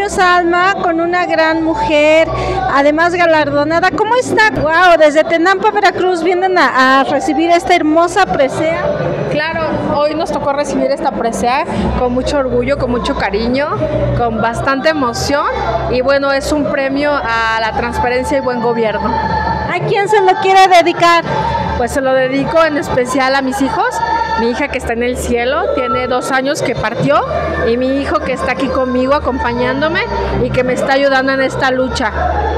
Premios Alma con una gran mujer, además galardonada. ¿Cómo está? Wow, desde Tenampa, Veracruz, vienen a recibir esta hermosa presea. Claro, hoy nos tocó recibir esta presea con mucho orgullo, con mucho cariño, con bastante emoción y bueno, es un premio a la transparencia y buen gobierno. ¿A quién se lo quiere dedicar? Pues se lo dedico en especial a mis hijos, mi hija que está en el cielo, tiene 2 años que partió, y mi hijo que está aquí conmigo acompañándome y que me está ayudando en esta lucha.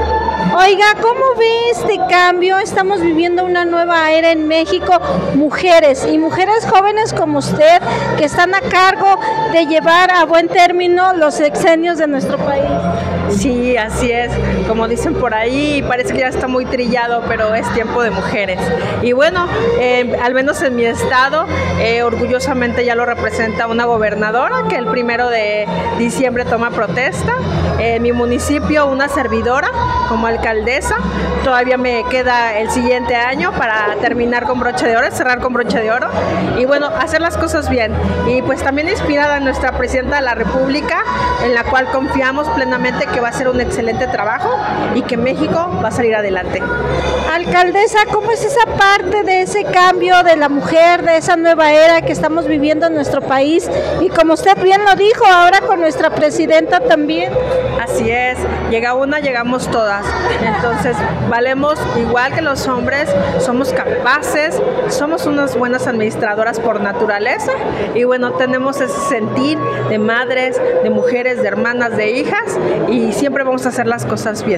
Oiga, ¿cómo ve este cambio? Estamos viviendo una nueva era en México, mujeres y mujeres jóvenes como usted que están a cargo de llevar a buen término los sexenios de nuestro país. Sí, así es, como dicen por ahí, parece que ya está muy trillado, pero es tiempo de mujeres. Y bueno, al menos en mi estado, orgullosamente ya lo representa una gobernadora que el 1 de diciembre toma protesta, en mi municipio una servidora como alcaldesa, todavía me queda el siguiente año para terminar con broche de oro, cerrar con broche de oro y bueno, hacer las cosas bien. Y pues también inspirada en nuestra presidenta de la República, en la cual confiamos plenamente que va a hacer un excelente trabajo y que México va a salir adelante. Alcaldesa, ¿cómo es esa parte de ese cambio de la mujer, de esa nueva era que estamos viviendo en nuestro país? Y como usted bien lo dijo, ahora con nuestra presidenta también. Así es, llega una, llegamos todas. Entonces, valemos igual que los hombres, somos capaces, somos unas buenas administradoras por naturaleza y bueno, tenemos ese sentir de madres, de mujeres, de hermanas, de hijas y siempre vamos a hacer las cosas bien.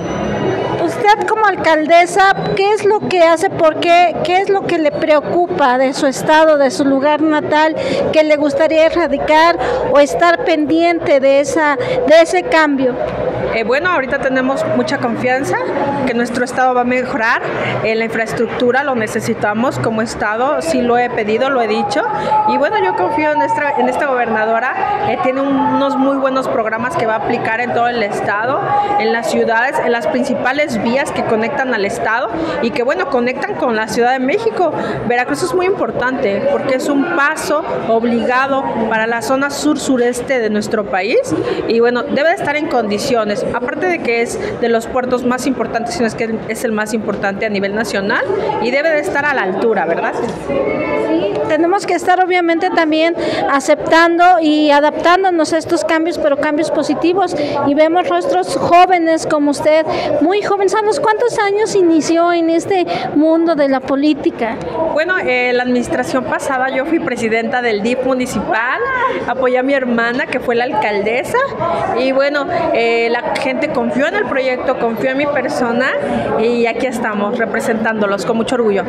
Usted como alcaldesa, ¿qué es lo que hace? ¿Qué es lo que le preocupa de su estado, de su lugar natal, que le gustaría erradicar o estar pendiente de ese cambio? Bueno, ahorita tenemos mucha confianza que nuestro estado va a mejorar, la infraestructura lo necesitamos como estado, sí lo he pedido, lo he dicho y bueno, yo confío en esta gobernadora, tiene unos muy buenos programas que va a aplicar en todo el estado, en las ciudades, en las principales vías que conectan al estado y que bueno, conectan con la Ciudad de México. Veracruz es muy importante porque es un paso obligado para la zona sur-sureste de nuestro país y bueno, debe de estar en condiciones, aparte de que es de los puertos más importantes, sino es que es el más importante a nivel nacional y debe de estar a la altura, ¿verdad? Sí, tenemos que estar obviamente también aceptando y adaptándonos a estos cambios, pero cambios positivos y vemos rostros jóvenes como usted, muy jóvenes. ¿A los cuántos años inició en este mundo de la política? Bueno, la administración pasada yo fui presidenta del DIF municipal, apoyé a mi hermana que fue la alcaldesa y bueno, la gente confió en el proyecto, confió en mi persona y aquí estamos representándolos con mucho orgullo.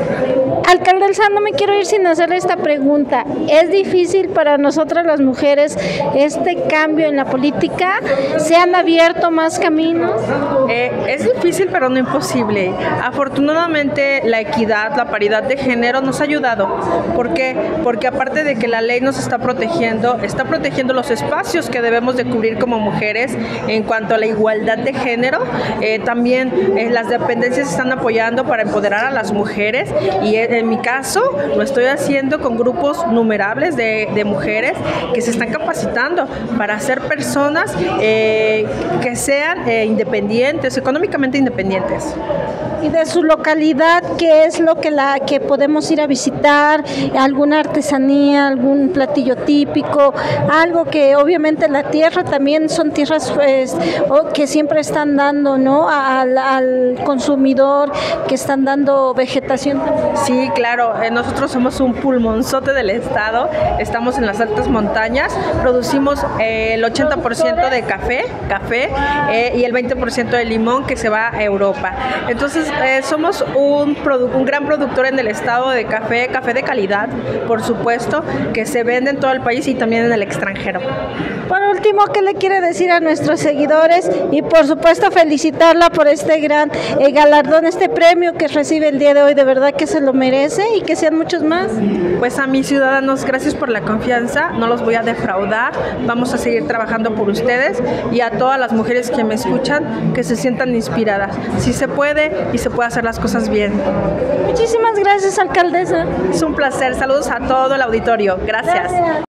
Alcaldesa, no me quiero ir sin hacerle esta pregunta. ¿Es difícil para nosotras las mujeres este cambio en la política? ¿Se han abierto más caminos? Es difícil pero no imposible. Afortunadamente la equidad, la paridad de género nos ha ayudado. ¿Por qué? Porque aparte de que la ley nos está protegiendo los espacios que debemos de cubrir como mujeres en cuanto a la igualdad de género. También las dependencias están apoyando para empoderar a las mujeres y en mi caso lo estoy haciendo con grupos numerables de mujeres que se están capacitando para ser personas que sean independientes, económicamente independientes. Y de su localidad, ¿qué es lo que podemos ir a visitar? ¿Alguna artesanía, algún platillo típico? Algo que obviamente la tierra también son tierras que siempre están dando, ¿no? Al consumidor, que están dando vegetación también. Sí, claro, nosotros somos un pulmonzote del estado, estamos en las altas montañas, producimos el 80% de café y el 20% de limón que se va a Europa. Entonces somos un gran productor en el estado de café de calidad, por supuesto, que se vende en todo el país y también en el extranjero. Por último, ¿qué le quiere decir a nuestros seguidores? Y por supuesto felicitarla por este gran galardón, este premio que recibe el día de hoy, de verdad que se lo merece y que sean muchos más. Pues a mis ciudadanos, gracias por la confianza, no los voy a defraudar, vamos a seguir trabajando por ustedes y a todas las mujeres que me escuchan, que se sientan inspiradas. Sí se puede y se puede hacer las cosas bien. Muchísimas gracias, alcaldesa. Es un placer, saludos a todo el auditorio, gracias.